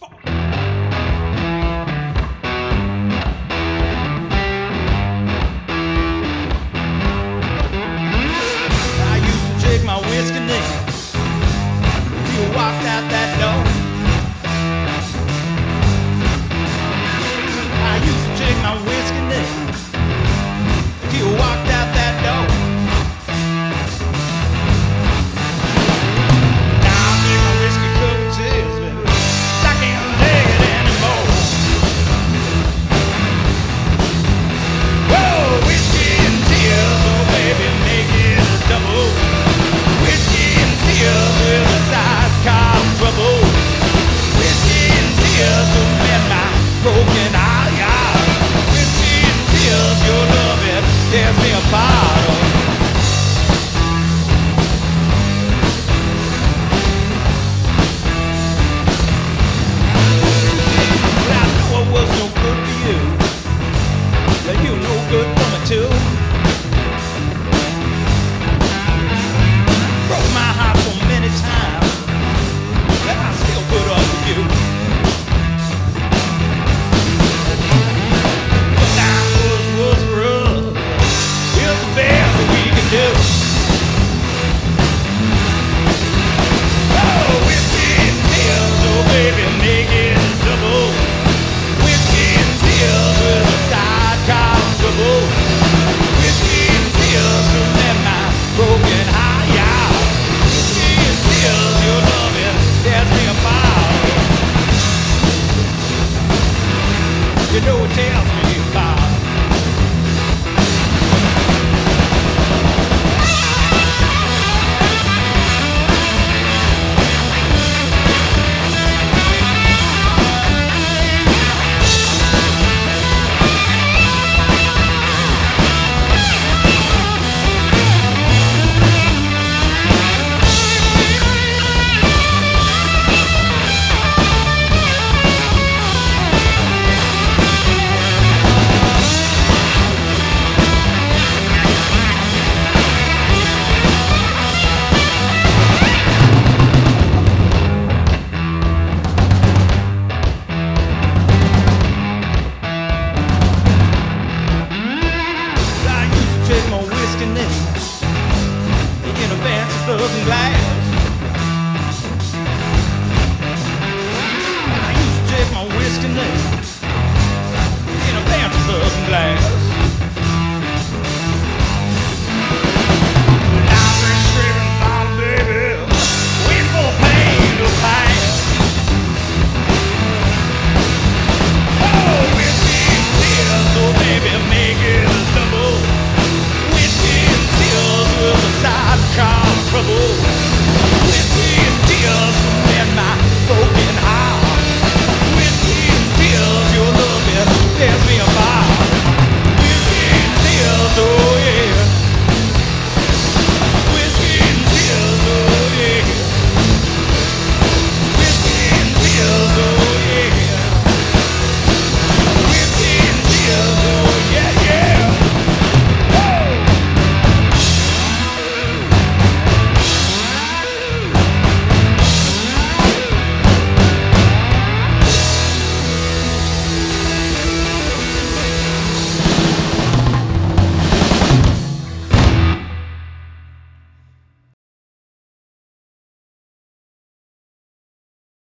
I used to take my whiskey nigga. You walked out that door. I used to take my whiskey nigga. You walked out that door. Now I make my whiskey cocktails, baby. I can't take it anymore. Whoa, whiskey and tears, oh baby, make it a double. Whiskey and tears with a sidecar trouble. Whiskey and tears to mend my broken heart. Whiskey and tears, your love it tears me apart. But I know it was no good for you. But you no good for me too. Broke my heart so many times, but I still put up with you. But now was for us. It's the best that we can do. Oh, whiskey and tears, oh baby, make it double. Whiskey and tears with a sidecar trouble. Whiskey and tears to let my broken heart out. Whiskey and tears, your loving tears me apart. You know it tears me apart. In a fancy looking glass. I used to take my whiskey nigga in a fancy looking glass.